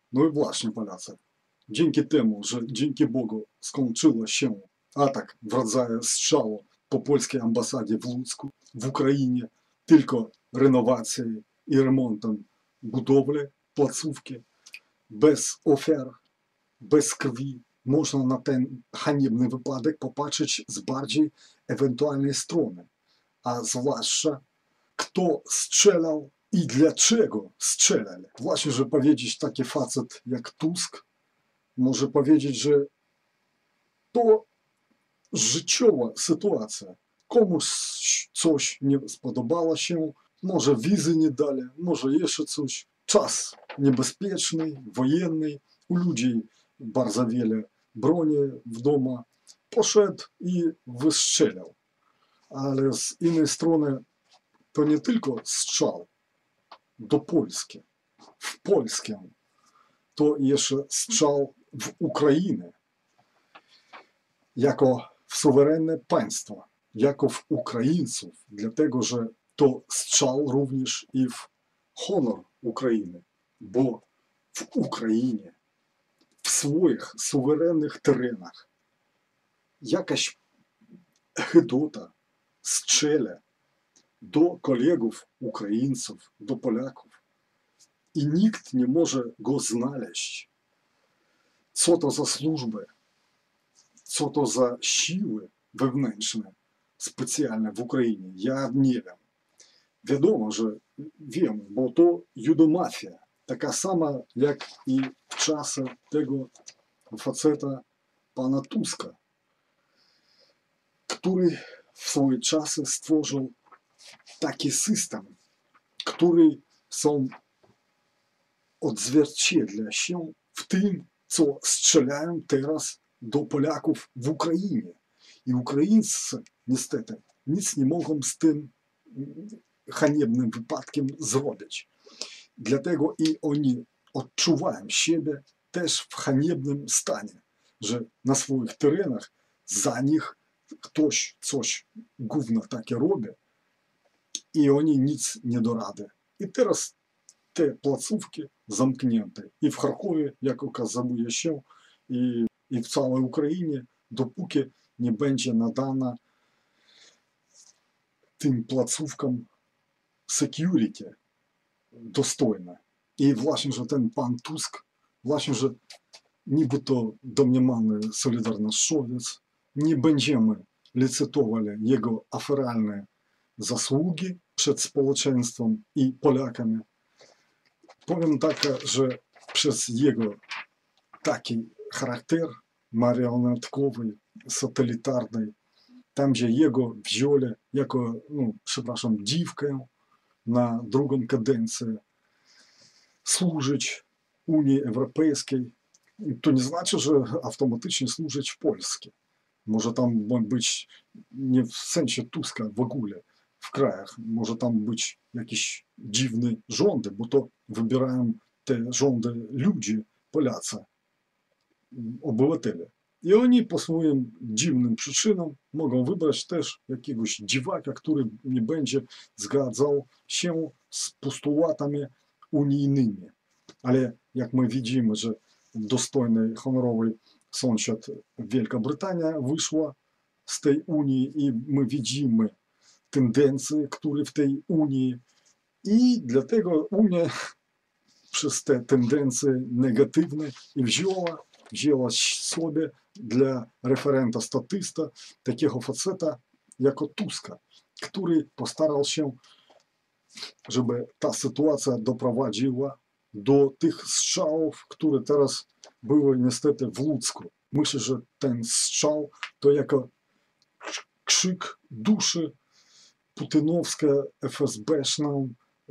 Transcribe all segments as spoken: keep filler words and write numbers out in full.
No i właśnie, Polacy, dzięki temu, że dzięki Bogu skończyło się atak w rodzaju strzału po polskiej ambasadzie w Łódzku, w Ukrainie, tylko renowacją i remontem budowli placówki, bez ofiar, bez krwi, można na ten haniebny wypadek popatrzeć z bardziej ewentualnej strony, a zwłaszcza kto strzelał i dlaczego strzelali. Właśnie, że powiedzieć taki facet jak Tusk może powiedzieć, że to życiowa sytuacja. Komuś coś nie spodobało się, może wizy nie dali, może jeszcze coś. Czas niebezpieczny, wojenny, u ludzi bardzo wiele broni w domu. Poszedł i wystrzelał. Ale z innej strony to nie tylko strzał do Polski, w Polskę, to jeszcze strzał w Ukrainę, jako w suwerenne państwo, jako w Ukraińców, dlatego że to strzał również i w honor Ukrainy, bo w Ukrainie, w swoich suwerennych terenach jakaś hydota strzela do kolegów Ukraińców, do Polaków i nikt nie może go znaleźć. Co to za służby, co to za siły wewnętrzne specjalne w Ukrainie, ja nie wiem. Wiadomo, że wiem, bo to judomafia, taka sama jak i w czasach tego faceta pana Tuska, który w swoje czasy stworzył taki system, który są odzwierciedla się w tym, co strzelają teraz do Polaków w Ukrainie. I Ukraińcy niestety nic nie mogą z tym haniebnym wypadkiem zrobić. Dlatego i oni odczuwają siebie też w haniebnym stanie, że na swoich terenach za nich ktoś coś gówno takie robi i oni nic nie do rady. I teraz te placówki zamknięte i w Charkowie, jak okazuje się, i, i w całej Ukrainie, dopóki nie będzie nadana tym placówkom security dostojne. I właśnie, że ten pan Tusk, właśnie, że niby to domniemany solidarnościowiec, nie będziemy licytowali jego aferalne zasługi przed społeczeństwem i Polakami. Powiem tak, że przez jego taki charakter marionetkowy, satelitarny, tam gdzie jego wzięli jako, no, przepraszam, dziwkę na drugą kadencję służyć Unii Europejskiej, to nie znaczy, że automatycznie służyć w Polsce. Może tam być nie w sensie Tuska w ogóle w krajach, może tam być jakieś dziwne rządy, bo to wybierają te rządy ludzie, Polacy, obywatele. I oni po swoim dziwnym przyczynom mogą wybrać też jakiegoś dziwaka, który nie będzie zgadzał się z postulatami unijnymi. Ale jak my widzimy, że dostojny, honorowy sąsiad Wielka Brytania wyszła z tej Unii i my widzimy tendencje, które w tej Unii i dlatego Unia przez te tendencje negatywne i wzięła, wzięła sobie dla referenta statysta takiego faceta jako Tuska, który postarał się, żeby ta sytuacja doprowadziła do tych strzałów, które teraz były niestety w Łódzku. Myślę, że ten strzał to jako krzyk duszy putinowska, F S B-szną,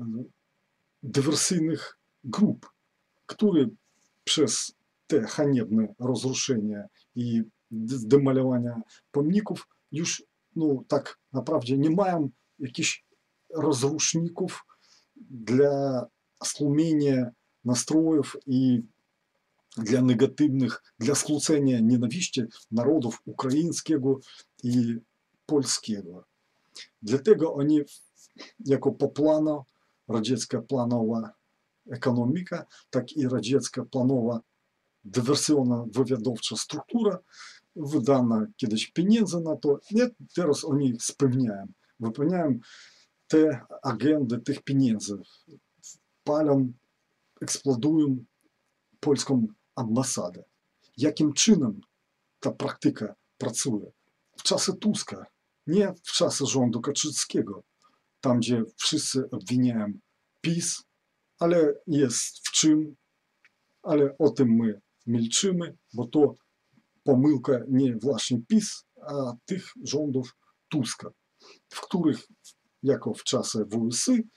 dywersyjnych grup, które przez te haniebne rozruszenia i demalowania pomników już, no, tak naprawdę nie mają jakichś rozruszników dla stłumienia nastrojów i dla negatywnych, dla skłócenia nienawiści narodów ukraińskiego i polskiego. Dlatego oni jako po planu, radziecka planowa економіка, так і радянська планова диверсійна вивідовча структура, видана кидać pieniędzy na to, nie, teraz oni spełniają, wypełniają te agendy tych pieniędzy, palą, eksplodują polską ambasadę. Jakim czynem ta praktyka pracuje? W czasy Tuska, nie w czasy rządu Kaczyńskiego, tam gdzie wszyscy obwiniają PiS, ale jest w czym, ale o tym my milczymy, bo to pomyłka nie właśnie PiS, a tych rządów Tuska, w których, jako w czasach W S Y,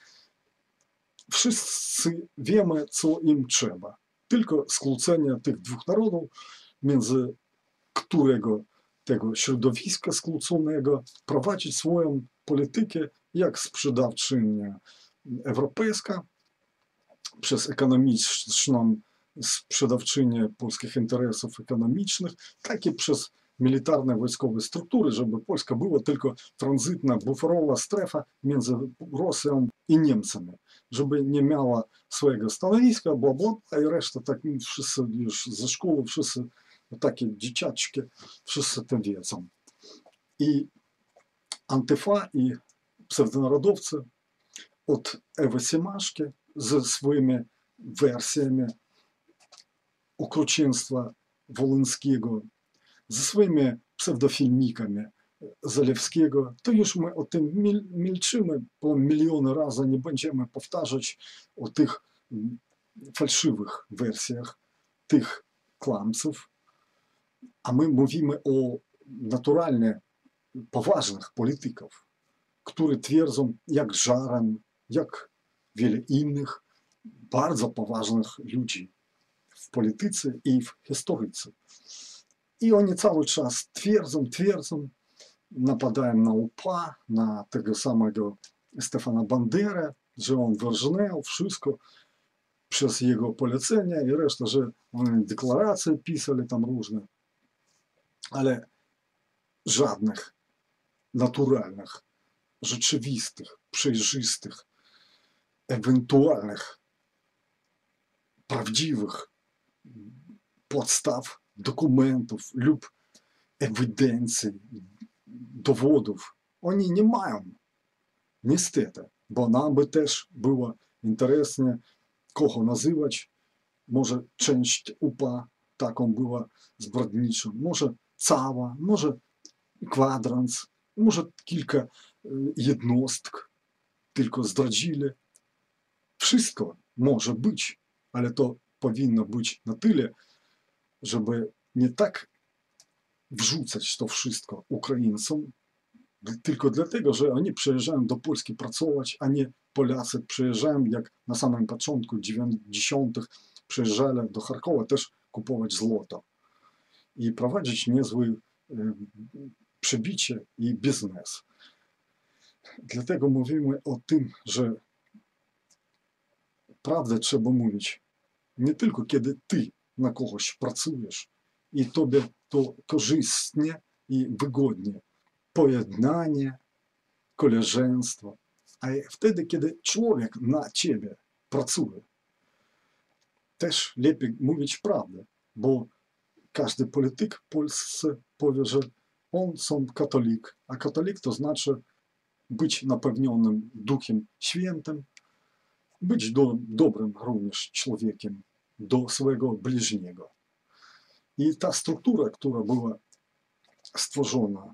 wszyscy wiemy, co im trzeba. Tylko skłócenia tych dwóch narodów, między którego tego środowiska skłóconego prowadzić swoją politykę jak sprzedawczynia europejska przez ekonomiczną sprzedawczynię polskich interesów ekonomicznych, tak i przez militarne wojskowe struktury, żeby Polska była tylko tranzytna, buferowa strefa między Rosją i Niemcami, żeby nie miała swojego stanowiska, bla, bla, a i reszta, tak wszyscy już ze szkoły, wszyscy takie dzieciaczki, wszyscy to wiedzą. I Antyfa i pseudonarodowcy od Ewy Siemaszki ze swoimi wersjami okrucieństwa Wołyńskiego, ze swoimi pseudofilmikami Zalewskiego, to już my o tym mil milczymy po miliony razy, nie będziemy powtarzać o tych fałszywych wersjach, tych kłamców, a my mówimy o naturalnie poważnych politykach, którzy twierdzą, jak Żaran, jak wiele innych bardzo poważnych ludzi w polityce i w historyce. I oni cały czas twierdzą, twierdzą, napadają na U P A, na tego samego Stefana Banderę, że on wyrżnął wszystko przez jego polecenia i reszta, że oni deklaracje pisali tam różne, ale żadnych naturalnych, rzeczywistych, przejrzystych, ewentualnych, prawdziwych podstaw, dokumentów lub ewidencji, dowodów oni nie mają. Niestety, bo nam by też było interesnie, kogo nazywać. Może część U P A taką była zbrodniczą, może cała, może kwadrans, może kilka jednostk tylko zdradzili. Wszystko może być, ale to powinno być na tyle, żeby nie tak wrzucać to wszystko Ukraińcom, tylko dlatego, że oni przyjeżdżają do Polski pracować, a nie Polacy przyjeżdżają, jak na samym początku dziewięćdziesiątych przyjeżdżali do Charkowa też kupować złoto i prowadzić niezłe przebicie i biznes. Dlatego mówimy o tym, że prawdę trzeba mówić nie tylko kiedy ty na kogoś pracujesz i tobie to korzystnie i wygodnie, pojednanie, koleżeństwo, a wtedy, kiedy człowiek na ciebie pracuje, też lepiej mówić prawdę, bo każdy polityk w Polsce powie, że on są katolik, a katolik to znaczy być napełnionym Duchem Świętym, być do, dobrym również człowiekiem do swojego bliźniego. I ta struktura, która była stworzona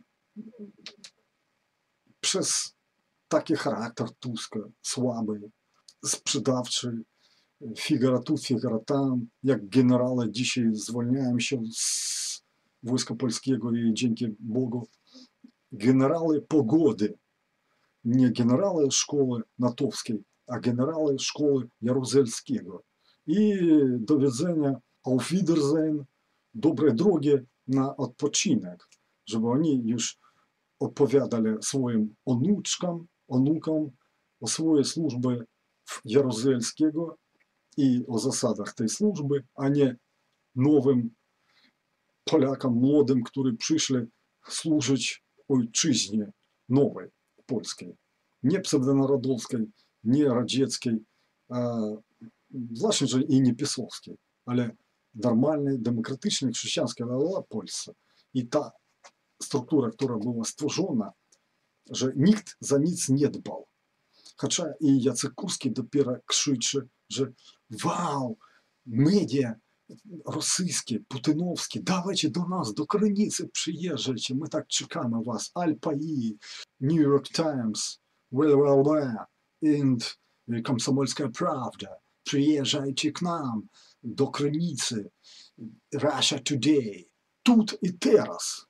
przez taki charakter Tuska, słaby, sprzedawczy, figura tu, figura tam, jak generale dzisiaj zwolniają się z Wojska Polskiego i dzięki Bogu generale pogody, nie generale szkoły natowskiej, a generale szkoły Jaruzelskiego. I do widzenia, auf Wiedersehen, dobrej drogi na odpoczynek, żeby oni już opowiadali swoim onuczkom, onukom o swojej służbie w Jaruzelskiego i o zasadach tej służby, a nie nowym Polakom młodym, którzy przyszli służyć ojczyźnie nowej, polskiej. Nie pseudonarodowskiej, nie radzieckiej, a власне же і не пісовський, але нормальний, демократичний, християнський народ Польщі. І та структура, яка була створена, że nikt za nic nie dbał. Хоча і Яцек Курський допіра кричить, що вау, медіа російські, путиновські, давайте до нас, до границі приїжджайте, ми так чекаємо вас, Аль-Паї, New York Times, well, well, well, and Комсомольська правда, приїжджайте к нам, до границі, Russia Today, тут і зараз.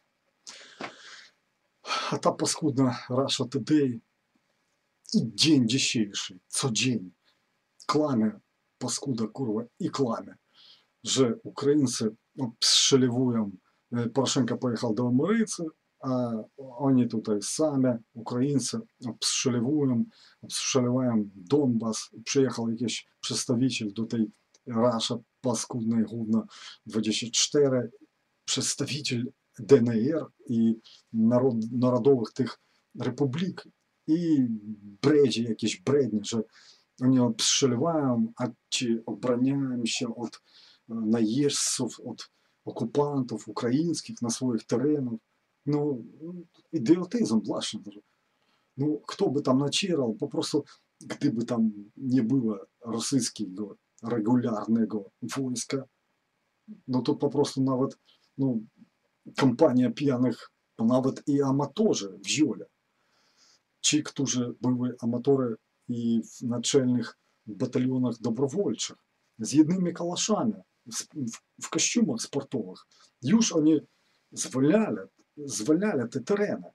А та паскудна Russia Today і день дичайший, co dzień, kłamie, паскуда, kurwa, i kłamie, że Ukraińcy obstrzeliwują, Порошенко pojechał do Ameryki, a oni tutaj sami, Ukraińcy, obstrzeliwują, obstrzeliwają Donbas, przyjechał jakiś przedstawiciel do tej Russia paskudnej, gówno двадцять чотири, przedstawiciel ді ен ер і народ, народових тих республік, і бреджі, якісь бредні, що вони обстрілюємо, а чи обороняємося від наїжців, від окупантів українських на своїх теренах. Ну, ідіотизм, власне. Ну, хто би там начерал, попросту, gdyby tam nie było rosyjskiego regularnego wojska, no to po prostu nawet, no, компанія п'яних, навіть і аматори в Жолі. Ті, którzy були аматори і в начальних батальйонах добровольчих, з єдними калашами, в костюмах спортових, już вони звольняли, звольняли ті терени.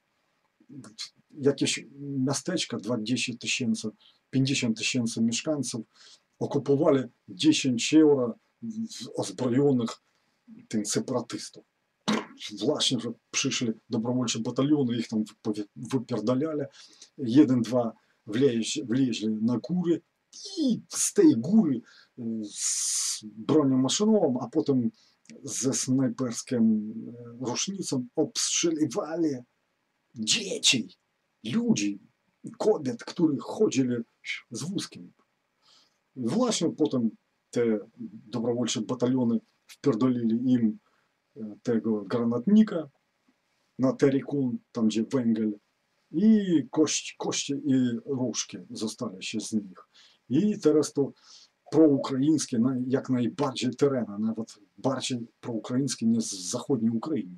Якісь містечка, двадцять тисяч, п'ятдесят тисяч мешканців, окупували десять євро озброєних тим сепаратистів. Власне вже прийшли добровольчі батальйони, їх там випердаляли, один-два влізли на гури, і з тієї гури з бронемашиновим, а потім з снайперським рушницем обстрілювали дітей, людей, кобіт, які ходили з вузкими. Власне потім ті добровольчі батальйони впердолили їм tego granatnika na Terikun, tam gdzie węgiel, i kości, kości i różki zostały się z nich. I teraz to proukraińskie, jak najbardziej tereny, nawet bardziej proukraińskie niż w zachodniej Ukrainie.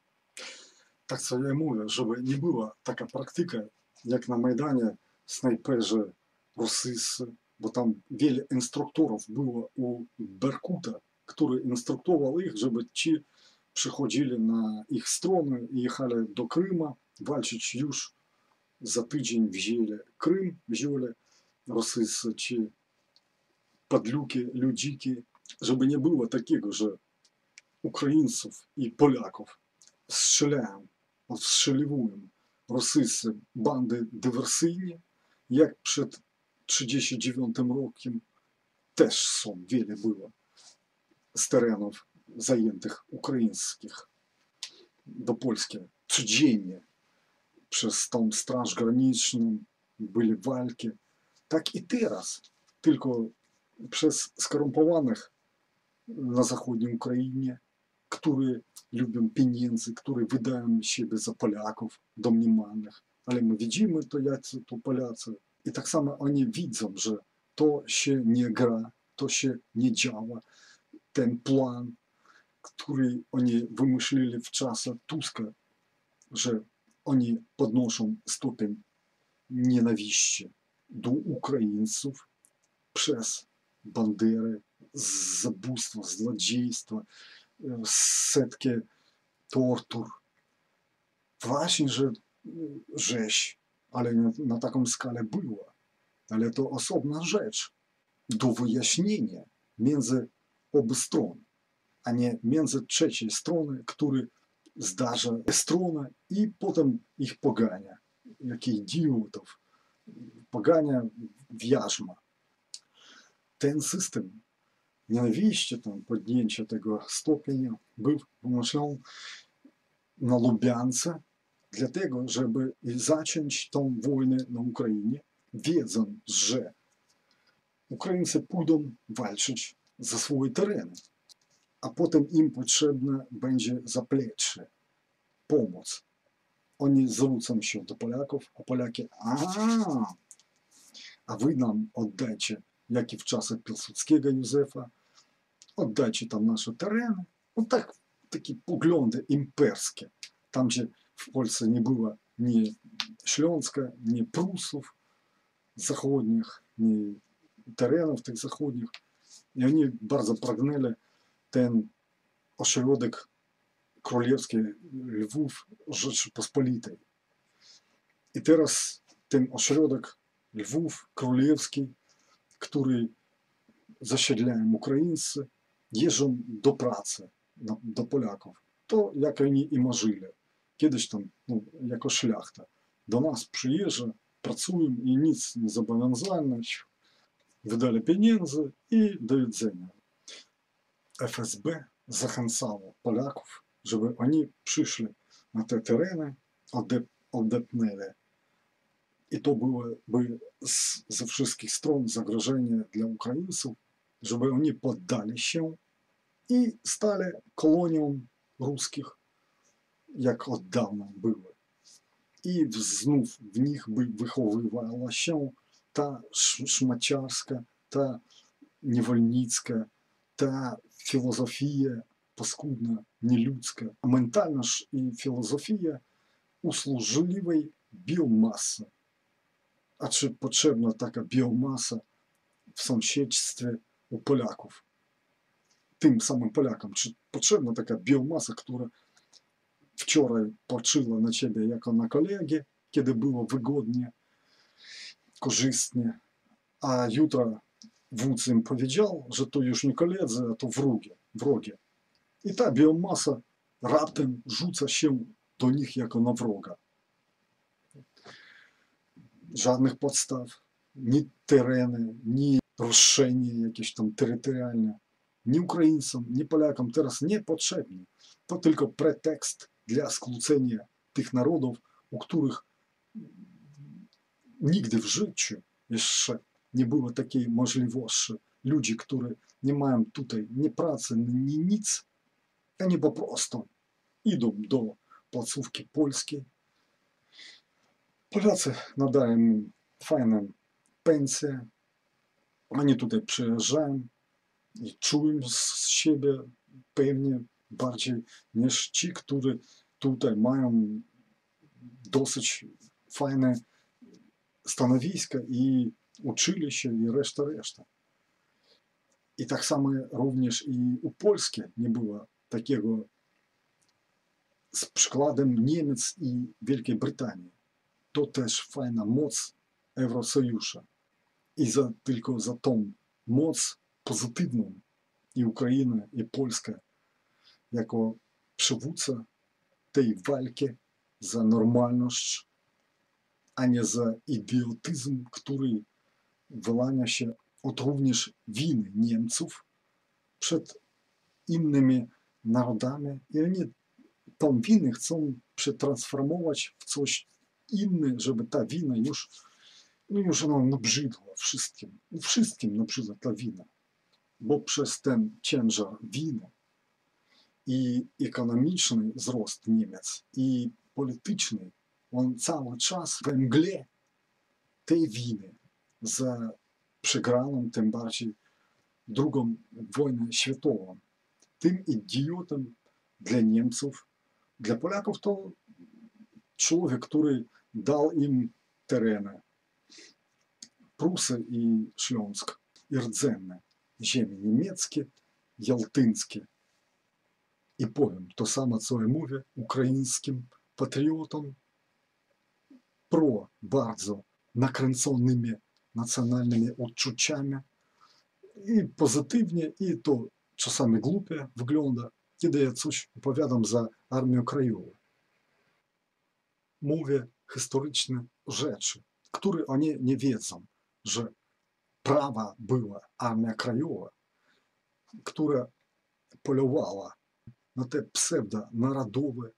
Tak co ja mówię, żeby nie była taka praktyka, jak na Majdanie snajperzy rosyjscy, bo tam wiele instruktorów było u Berkuta, który instruktował ich, żeby ci przychodzili na ich stronę i jechali do Kryma walczyć już za tydzień wzięli Krym, wzięli rosyjscy ci padluki, ludziki, żeby nie było takiego, że Ukraińców i Polaków strzelają, odstrzeliwują rosyjscy bandy dywersyjne, jak przed trzydziestym dziewiątym rokiem też są, wiele było z terenów zajętych ukraińskich do Polski codziennie przez tą Straż Graniczną były walki. Tak i teraz, tylko przez skorumpowanych na zachodniej Ukrainie, którzy lubią pieniędzy, którzy wydają siebie za Polaków domniemanych, ale my widzimy to, jacy to Polacy. I tak samo oni widzą, że to się nie gra, to się nie działa. Ten plan, który oni wymyślili w czasach Tuska, że oni podnoszą stopień nienawiści do Ukraińców przez bandery, zabójstwa, złodziejstwa, setki tortur. Właśnie, że rzeź, ale na, na taką skalę była. Ale to osobna rzecz do wyjaśnienia między obu stron, a nie między trzeciej strony, który zdarza stronę i potem ich pogania. Jak idiotów. Pogania w jarzma. Ten system nienawiści, tam podjęcia tego stopnia był wymyślony na Lubiance, dlatego, żeby zacząć tą wojnę na Ukrainie, wiedząc, że Українці pójdą walczyć za swoje tereny, a potem im potrzebne będzie zaplecze, pomoc. Oni zwrócą się do Polaków, a Polaki, a, a wy nam oddajcie, jak i w czasach Piłsudskiego Józefa, oddajcie tam nasze tereny. No tak, takie poglądy imperskie. Tam, gdzie w Polsce nie było ni Śląska, ni Prusów zachodnich, ni terenów tych zachodnich. I oni bardzo pragnęli ten ośrodek królewski Lwów Rzeczypospolitej. I teraz ten ośrodek Lwów Królewski, który zasiedlają Ukraińcy, jeżdżą do pracy, do Polaków. To jak oni i marzyli. Kiedyś tam, no, jako szlachta. Do nas przyjeżdża, pracują i nic nie zobowiązane, wydali pieniędzy i do jedzenia. F S B zachęcało Polaków, żeby oni przyszli na te tereny, odepnęli. I to byłoby z, ze wszystkich stron zagrożenie dla Ukraińców, żeby oni poddali się i stali kolonią ruskich, jak od dawna były. I znów w nich by wychowywała się ta szmaciarska, ta niewolnicka, ta filozofia paskudna, nieludzka, a mentalność i filozofia usłużliwej biomasy. A czy potrzebna taka biomasa w sąsiedztwie u Polaków? Tym samym Polakom, czy potrzebna taka biomasa, która wczoraj patrzyła na ciebie jako na kolegę, kiedy było wygodnie, korzystnie, a jutro wódz im powiedział, że to już nie koledzy, a to wrogie, wrogie. I ta biomasa raptem rzuca się do nich jako na wroga. Żadnych podstaw, ni tereny, ni roszczenie jakieś tam terytorialne, ni Ukraińcom, ni Polakom teraz niepotrzebne. To tylko pretekst dla skłócenia tych narodów, u których nigdy w życiu jeszcze nie było takiej możliwości. Ludzi, którzy nie mają tutaj ni pracy, ni nic, oni po prostu idą do placówki polskiej. Polacy nadają im fajną pensję. Oni tutaj przyjeżdżają i czują z siebie pewnie bardziej niż ci, którzy tutaj mają dosyć fajne stanowiska i uczyli się i reszta, reszta. I tak samo również i u Polski nie było takiego z przykładem Niemiec i Wielkiej Brytanii. To też fajna moc Eurosojusza. I za, tylko za tą moc pozytywną i Ukraina, i Polska jako przywódca tej walki za normalność, a nie za idiotyzm, który wyłania się od również winy Niemców przed innymi narodami. I oni tą winę chcą przetransformować w coś inne, żeby ta wina już, no już ona nabrzydła wszystkim. Wszystkim nabrzydła ta wina. Bo przez ten ciężar winy i ekonomiczny wzrost Niemiec, i polityczny, on cały czas we mgle tej winy za przegraną, tym bardziej drugą wojnę światową. Tym idiotem dla Niemców, dla Polaków to człowiek, który dał im tereny. Prusy i Śląsk, i rdzenne, ziemie niemieckie, jałtyńskie. I powiem to samo, co ja mówię ukraińskim patriotom, pro bardzo nakręconymi nacjonalnymi uczuciami i pozytywnie, i to czasami głupie wygląda, kiedy ja coś opowiadam za Armią Krajową. Mówię historyczne rzeczy, które oni nie wiedzą, że prawa była Armia Krajowa, która polowała na te pseudonarodowe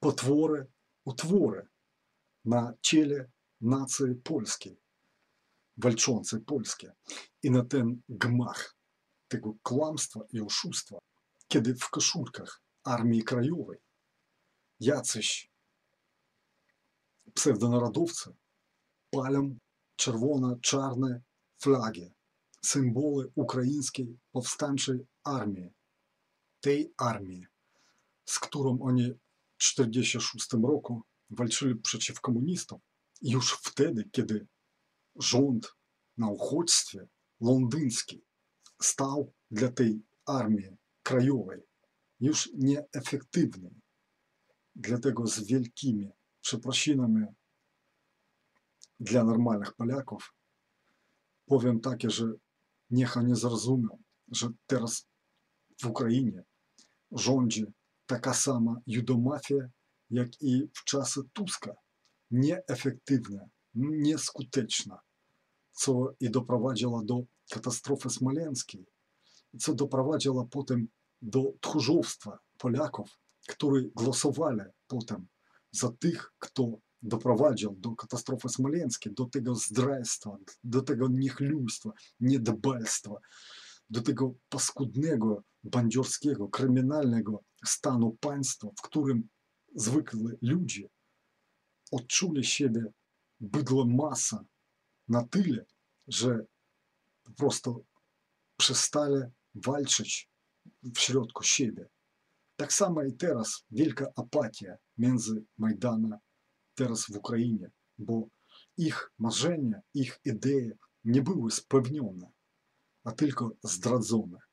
potwory, utwory na ciele nacji polskiej. walczące polskie i na ten gmach tego kłamstwa i oszustwa, kiedy w koszulkach Armii Krajowej jacyś pseudonarodowcy palą czerwono-czarne flagi, symbole ukraińskiej powstańczej armii, tej armii, z którą oni w tysiąc dziewięćset czterdziestym szóstym roku walczyli przeciw komunistom. I już wtedy, kiedy rząd na uchodźstwie londyński stał dla tej armii krajowej już nieefektywny. Dlatego z wielkimi przeprosinami dla normalnych Polaków powiem takie, że niech nie zrozumią, że teraz w Ukrainie rządzi taka sama judomafia, jak i w czasy Tuska. Nieefektywna, nieskuteczna, co i doprowadziło do katastrofy smoleńskiej, co doprowadziło potem do tchórzostwa Polaków, którzy głosowali potem za tych, kto doprowadził do katastrofy smoleńskiej, do tego zdrajstwa, do tego niechlujstwa, niedbalstwa, do tego paskudnego, bandziorskiego, kryminalnego stanu państwa, w którym zwykli ludzie odczuli siebie bydłem masa na tyle, że po prostu przestali walczyć w środku siebie. Tak samo i teraz wielka apatia między Majdanem teraz w Ukrainie, bo ich marzenia, ich idee nie były spełnione, a tylko zdradzone.